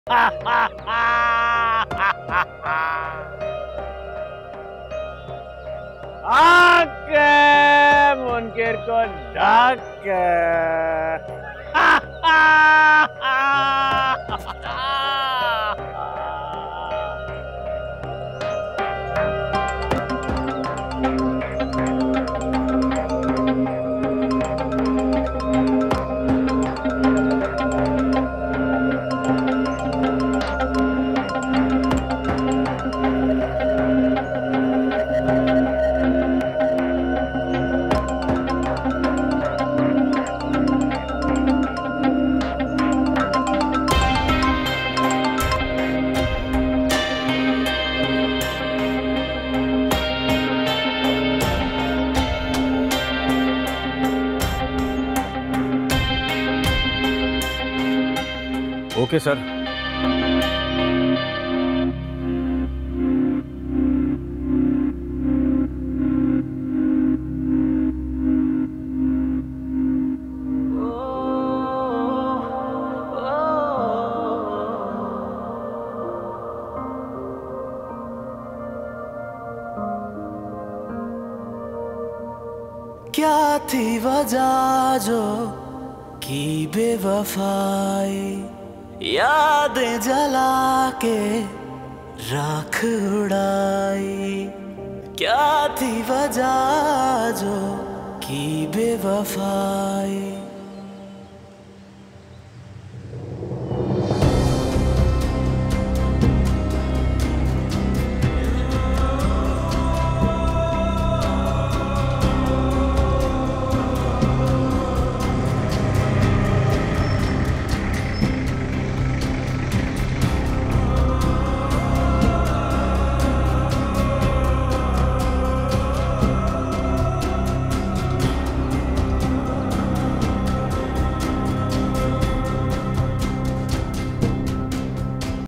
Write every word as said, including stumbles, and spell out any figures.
आके मुनकिर को ढक ओके सर। क्या थी वजह जो की बेवफाई, यादें जला के राख उड़ाई। क्या थी वजह जो की बेवफाई।